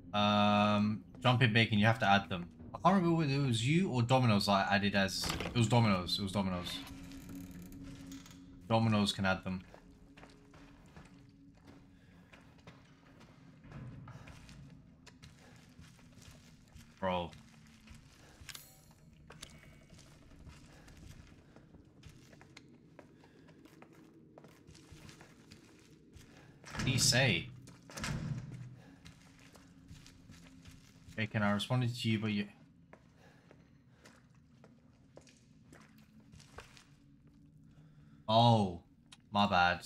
Jumping bacon, you have to add them. I can't remember whether it was you or Domino's I added as... It was Domino's. It was Domino's. Domino's can add them. Bro. What did he say? Bacon, I responded to you, but you... Oh, my bad.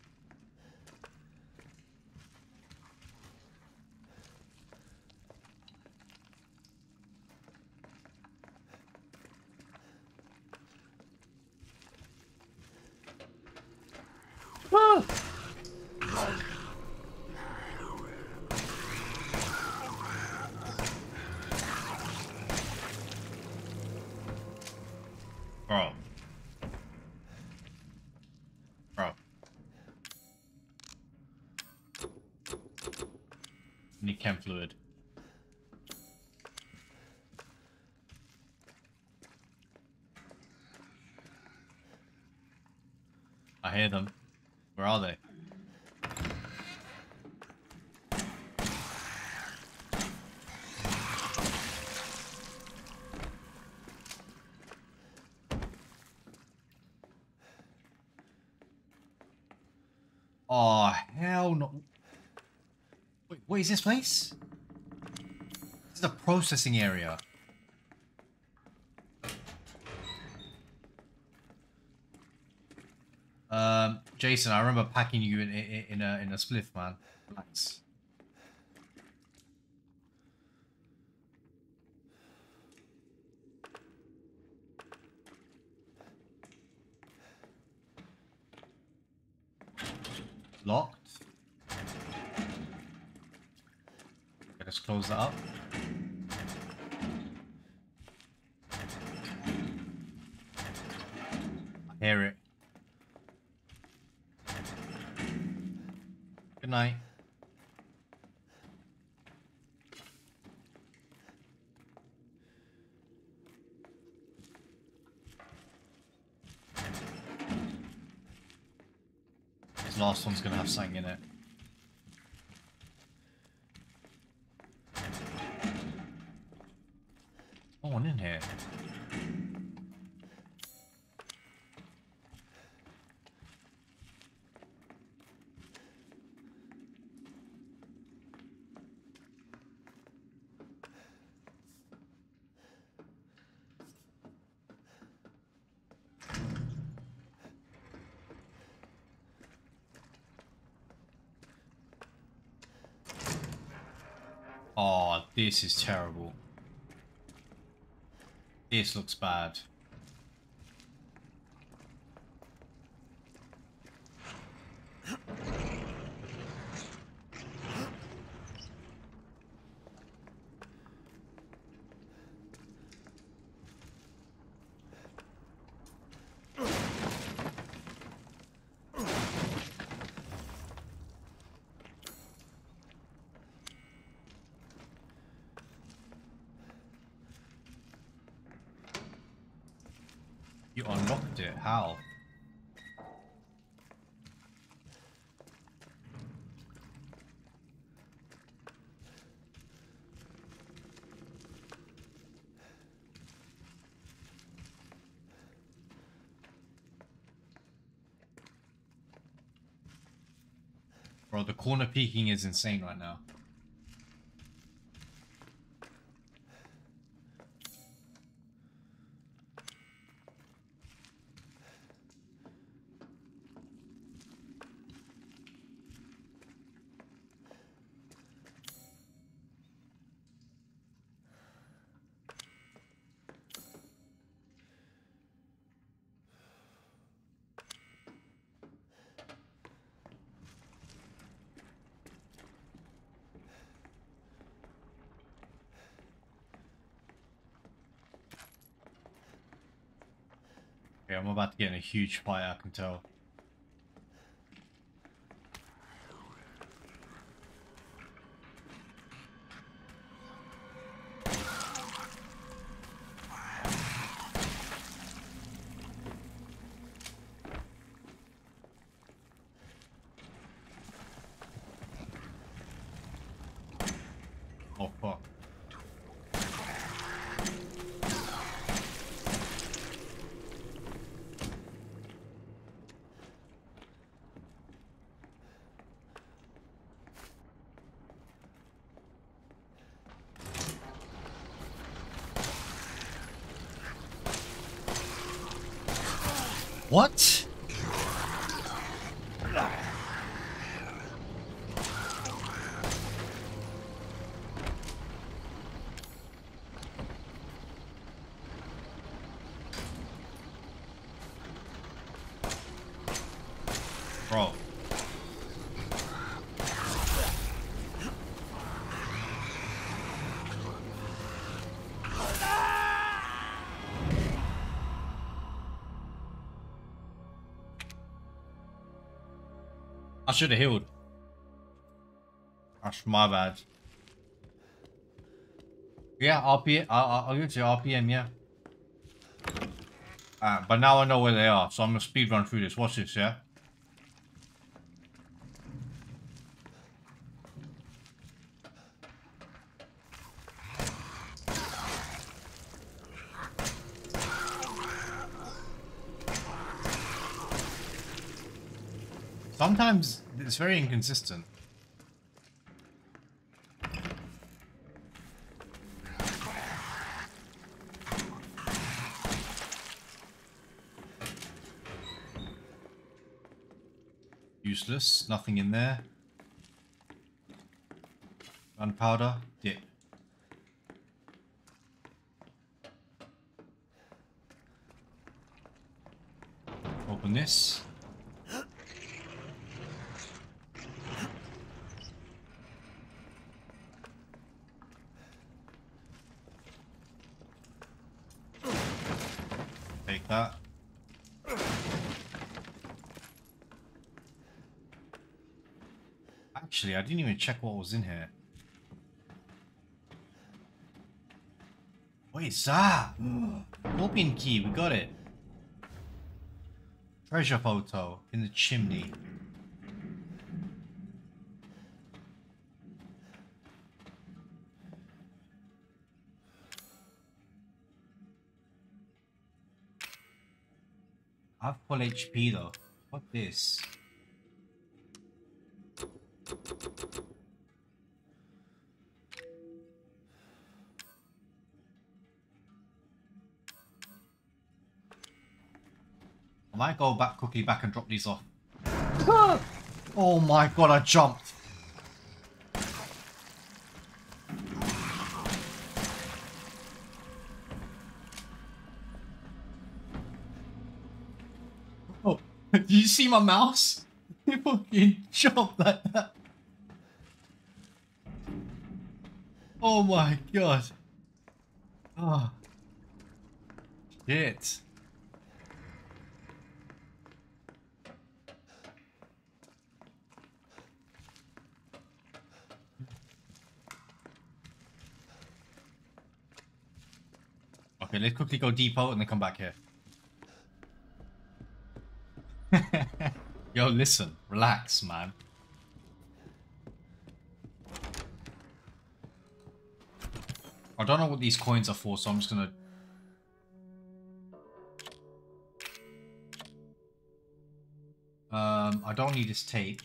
Woo! Bro. Bro. Need chem fluid. I hear them. Where are they? Oh, hell no. Wait, what is this place? This is a processing area. Jason, I remember packing you in a spliff, man. Relax. Locked. Okay, let's close that up. I hear it. Good night. This last one's gonna have something in it. No one in here. Oh, this is terrible. This looks bad. You unlocked it. How? Bro, the corner peeking is insane right now. Okay, I'm about to get in a huge fight, I can tell. What? Bro. I should have healed. That's my bad. Yeah, RPM. I'll give it to you, RPM, yeah. But now I know where they are, so I'm gonna speed run through this. Watch this, yeah? Sometimes it's very inconsistent. Useless. Nothing in there. Gunpowder. Dip. Open this. Take that. Actually, I didn't even check what was in here. What is that? Scorpion key, we got it. Treasure photo in the chimney. I have full HP though. What this? I might go back quickly back and drop these off. Oh my god, I jumped. Oh, did you see my mouse? It fucking jumped like that. Oh my god. Oh. Shit. Okay, let's quickly go depot and then come back here. Yo, listen. Relax, man. I don't know what these coins are for, so I'm just gonna... I don't need this tape.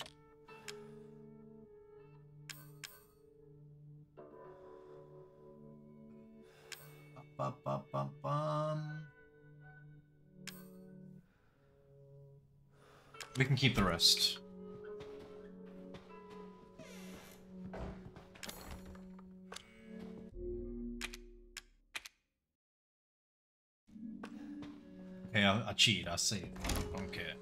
We can keep the rest. Okay, I cheated, I see. I don't care.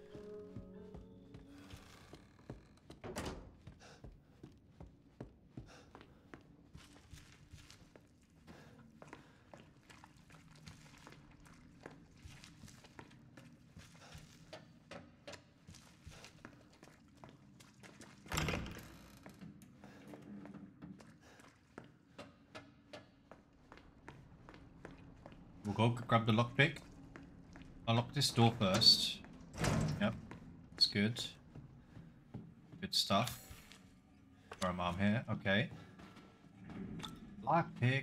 We'll go grab the lockpick. Unlock this door first. Yep, that's good. Good stuff. Throw my arm here. Okay. Lockpick.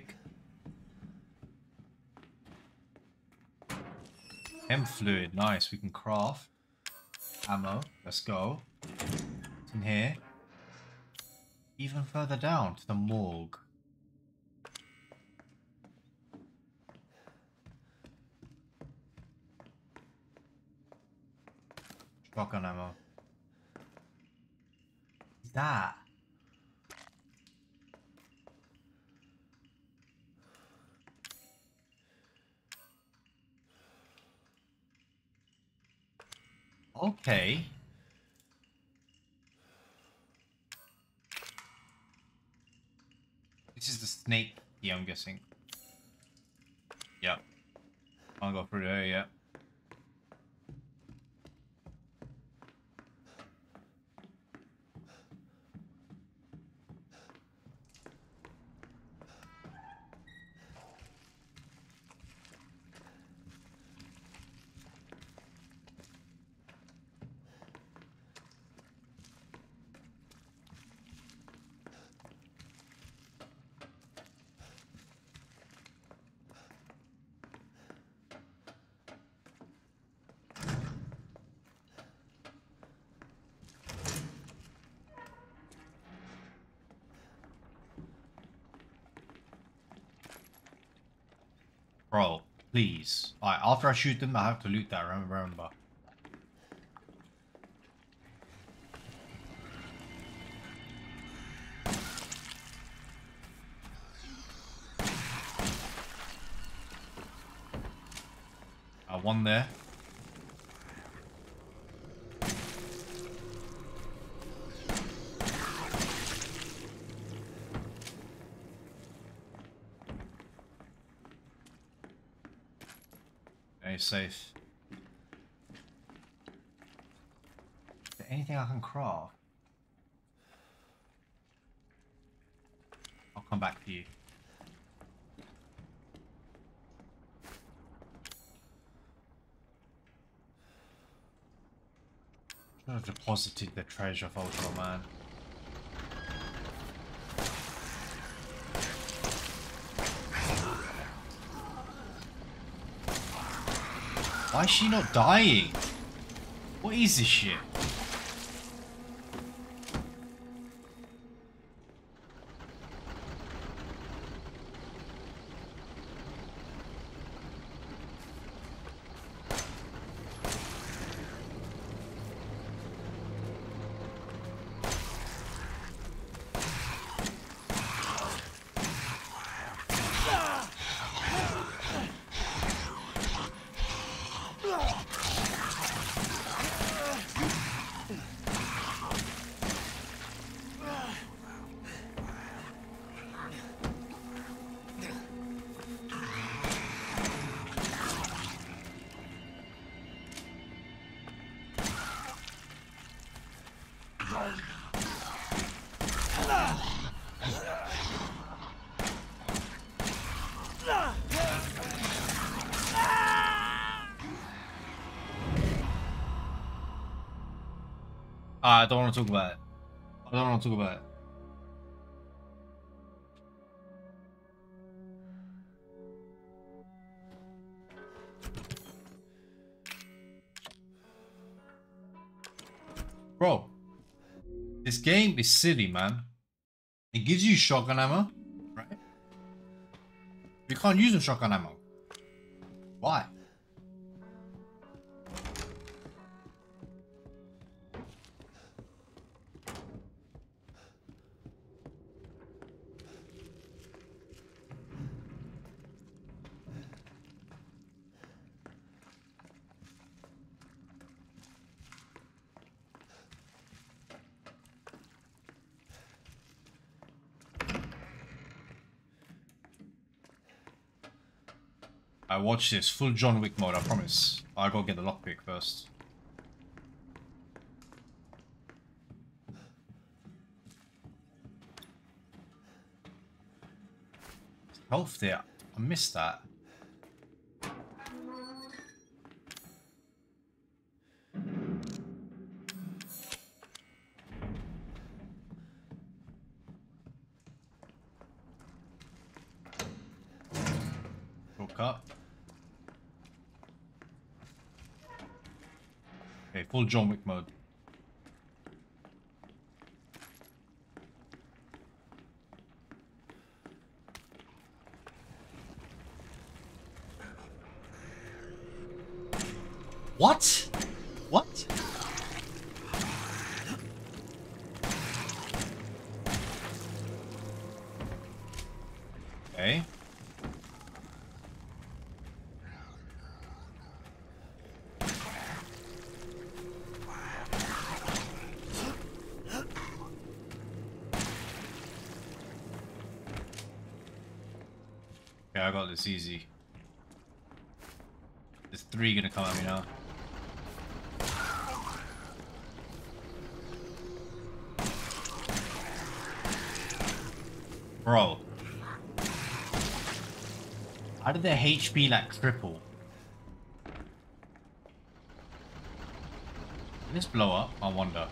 Chem fluid. Nice. We can craft. Ammo. Let's go. What's in here? Even further down to the morgue. Shotgun ammo. What's that? Okay. This is the snake key, I'm guessing. Yep. Can't go through there yet. Bro, please. Alright, after I shoot them, I have to loot that, remember. One there. Okay, safe. Is there anything I can craft? I'll come back to you. Should have deposited the treasure photo, man. Why is she not dying? What is this shit? I don't want to talk about it. I don't want to talk about it. Bro, this game is silly, man. It gives you shotgun ammo, right? You can't use the shotgun ammo. Why? I watch this full John Wick mode, I promise. I go get the lockpick first. Health there. I missed that. Cut. Okay, full John Wick mode. What? What? Okay, I got this easy. There's 3 gonna come at me now. Bro. How did their HP like triple? Did this blow up? I wonder.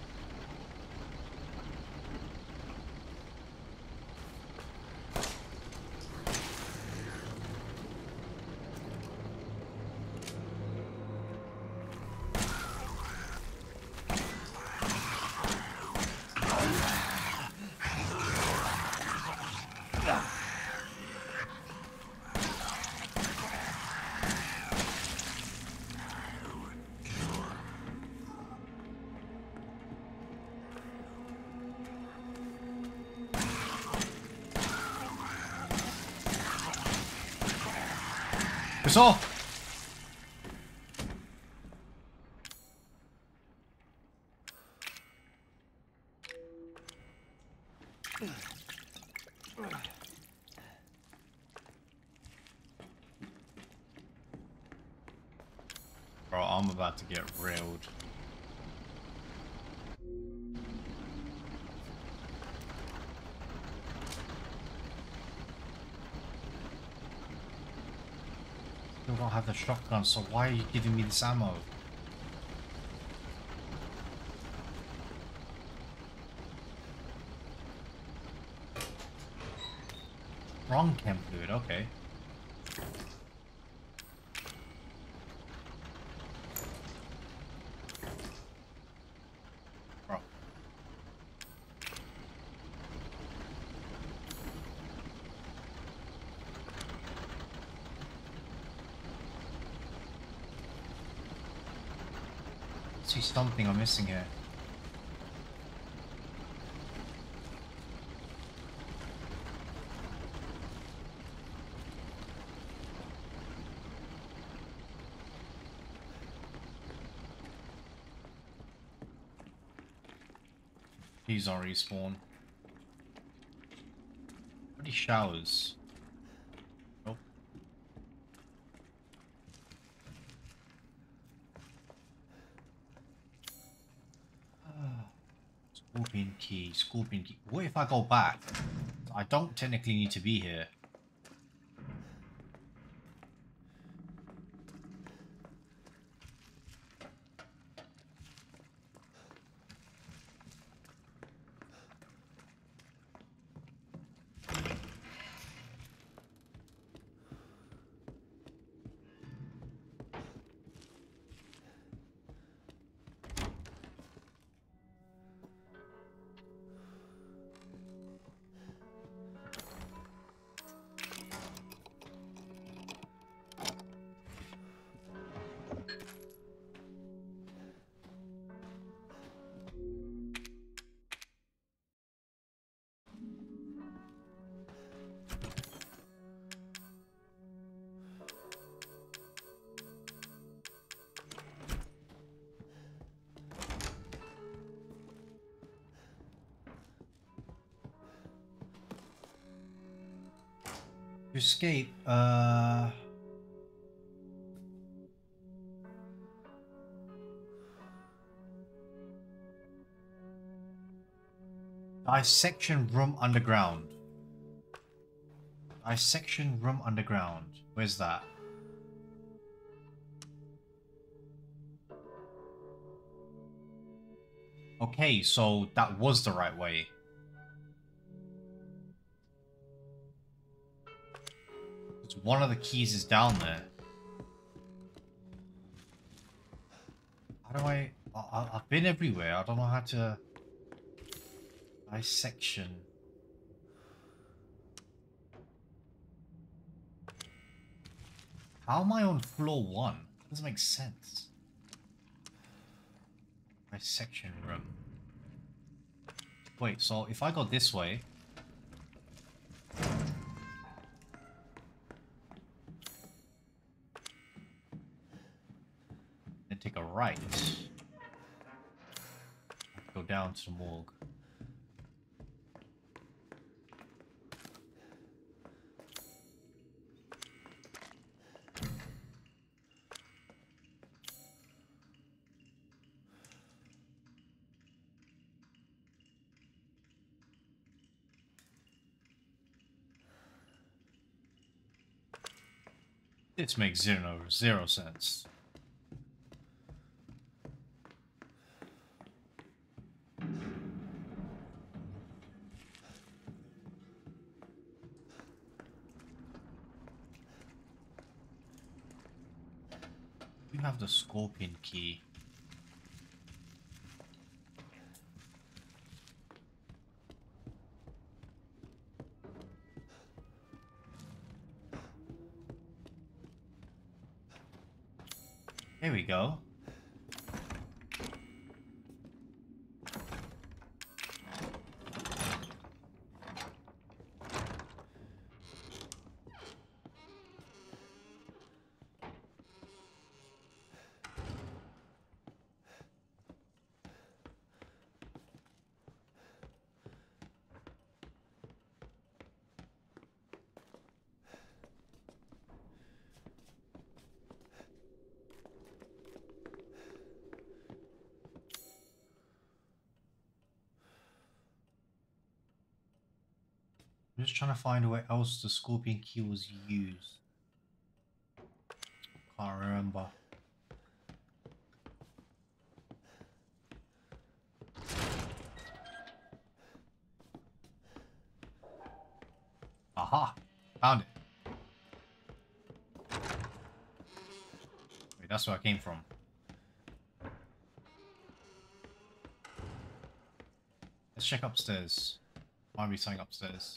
It's off! Bro, I'm about to get railed. Still don't have the shotgun, so why are you giving me this ammo? Wrong chem fluid, okay. Bro. See something I'm missing here. Please don't respawn. Pretty showers. Nope. Scorpion key, scorpion key. What if I go back? I don't technically need to be here. To escape, dissection room underground. Dissection room underground. Where's that? Okay, so that was the right way. One of the keys is down there. How do I've been everywhere. I don't know how to... Dissection. How am I on floor 1? Doesn't make sense. Dissection room. Wait, so if I go this way... and take a right. Go down to the morgue. This makes zero sense. You have the scorpion key. Here we go. I'm just trying to find where else the scorpion key was used. Can't remember. Aha! Found it. Wait, that's where I came from. Let's check upstairs. Might be something upstairs.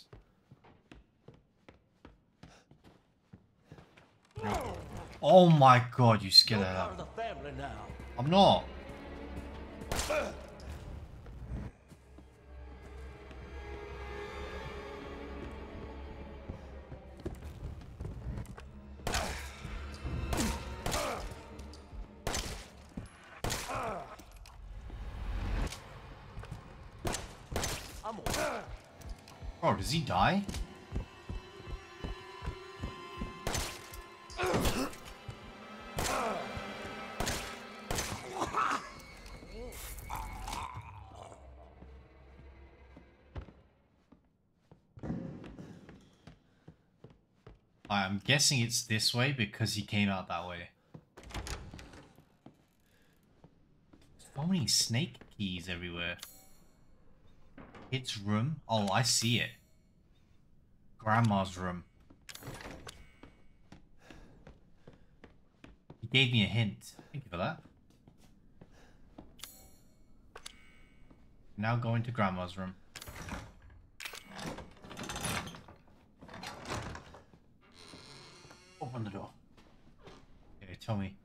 Oh my god, you scared that out. I'm not. Bro, does he die? I'm guessing it's this way because he came out that way. So many snake keys everywhere. Kid's room. Oh, I see it. Grandma's room. He gave me a hint. Thank you for that. Now going to Grandma's room. Open the door. Okay, tell me.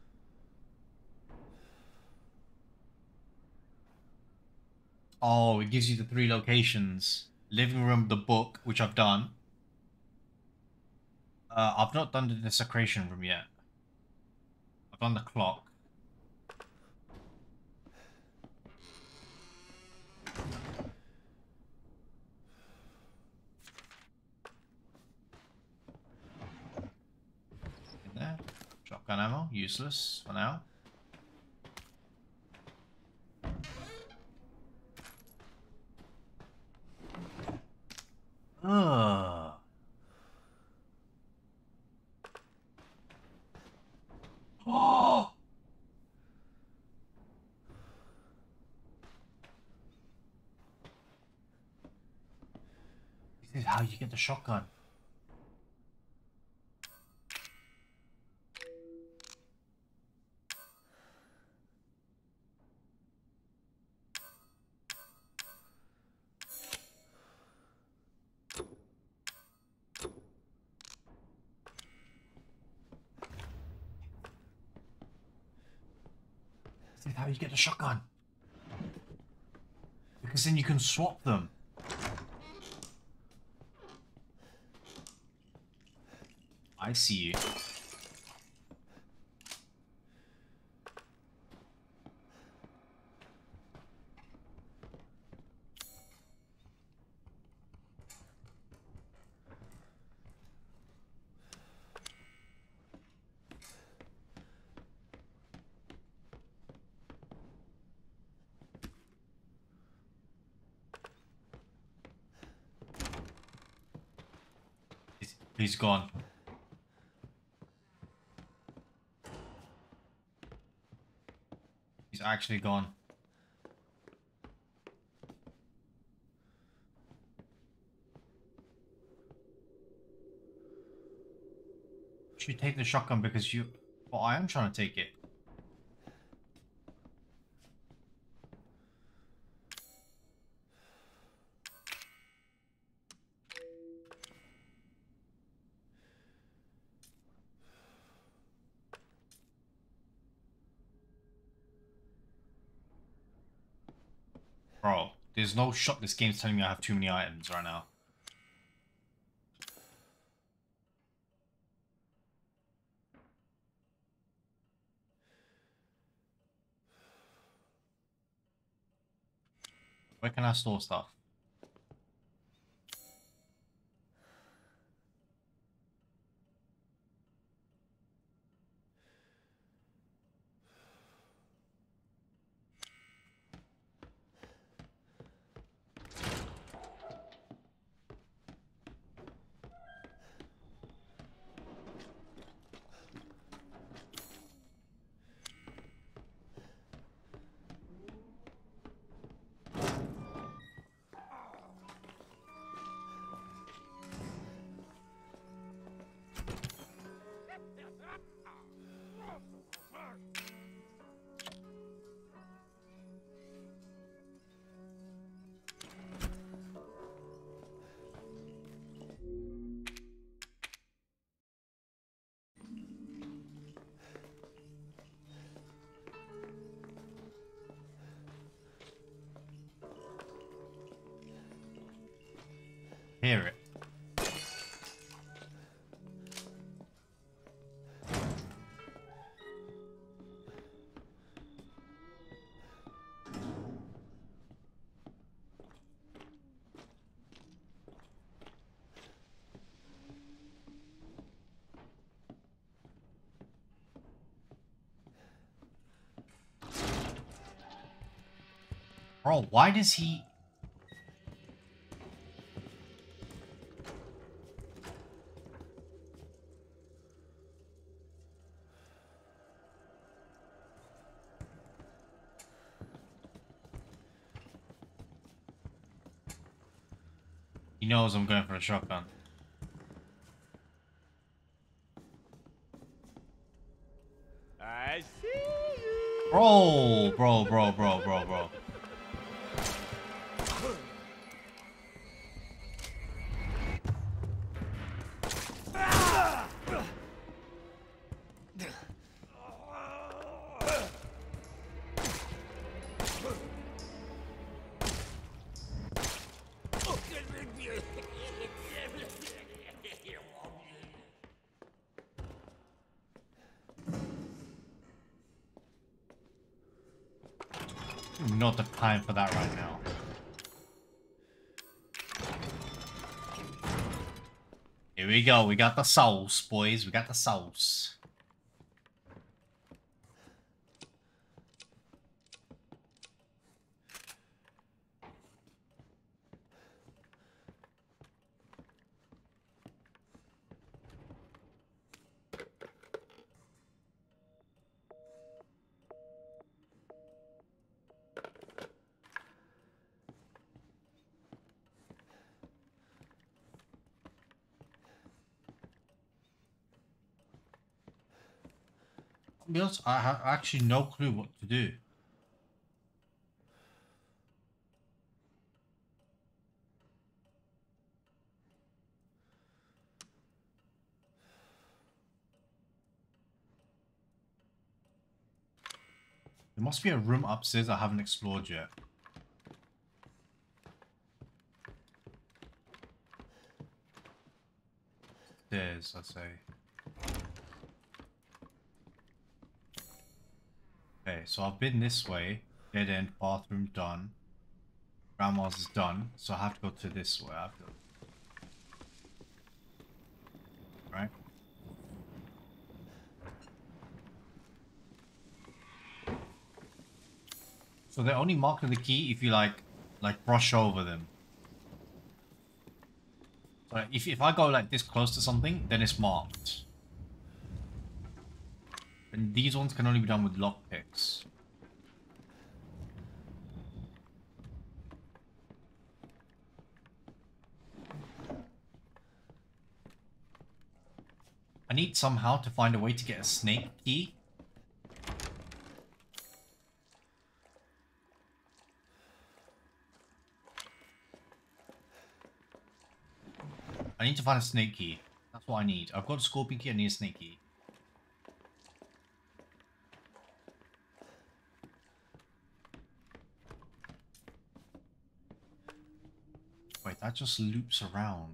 Oh, it gives you the 3 locations. Living room, the book, which I've done. I've not done the desecration room yet. I've done the clock. In there. Shotgun ammo, useless for now. Ugh. Oh! This is how you get the shotgun. This is how you get the shotgun. Because then you can swap them. I see you. He's gone. He's actually gone. You take the shotgun because you... Well, I am trying to take it. Bro, there's no shot this game's telling me I have too many items right now. Where can I store stuff? Hear it. Bro, why does he... He knows I'm going for a shotgun. I see you. Bro. Not the time for that right now. Here we go. We got the sauce, boys. We got the sauce. To be honest, I have actually no clue what to do. There must be a room upstairs I haven't explored yet. Stairs, I'd say. Okay, so I've been this way. Dead end, bathroom done. Grandma's is done, so I have to go to this way. I have to... Right? So they're only marking the key if you like brush over them. So if I go like this close to something, then it's marked. And these ones can only be done with lockpicks. need somehow to find a way to get a snake key. I need to find a snake key. That's what I need. I've got a scorpion key, I need a snake key. Wait, that just loops around.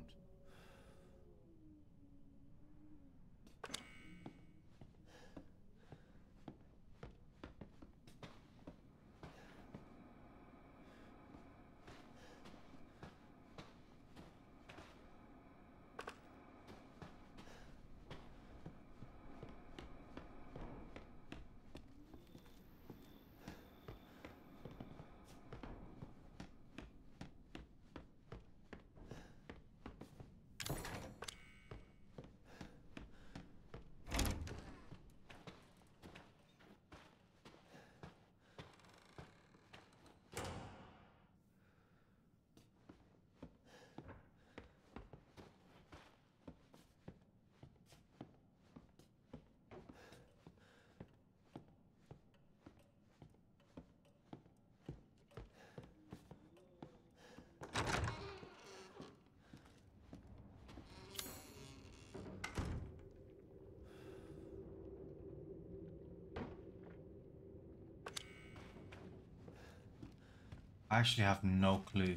I actually have no clue.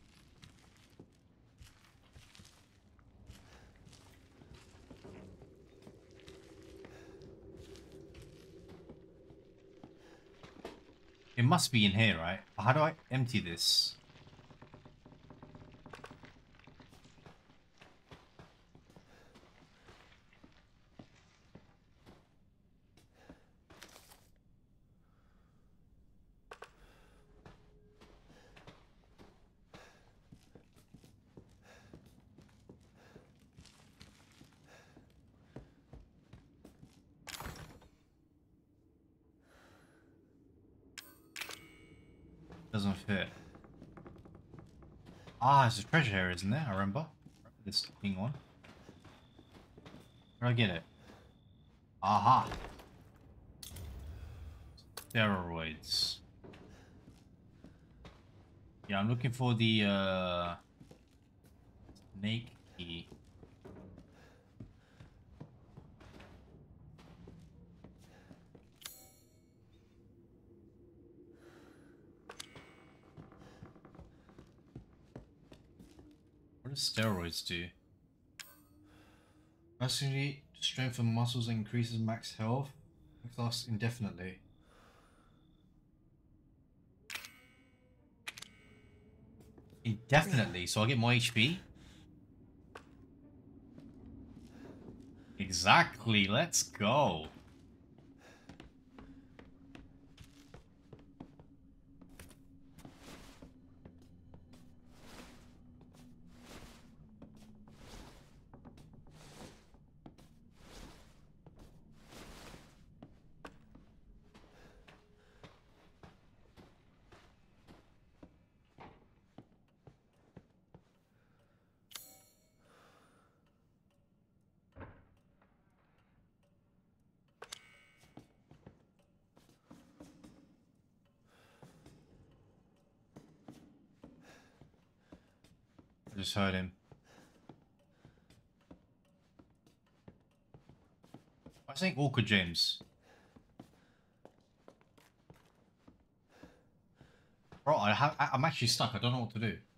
It must be in here, right? How do I empty this? Doesn't fit. Ah, there's a treasure here, isn't there? I remember. This thing one. Where do I get it? Aha! Steroids. Yeah, I'm looking for the snake key. What do steroids do? Massively strengthen muscles and increases max health. Lasts indefinitely. Indefinitely, so I get more HP? Exactly, let's go. I just heard him. I think awkward James. Bro, I'm actually stuck. I don't know what to do.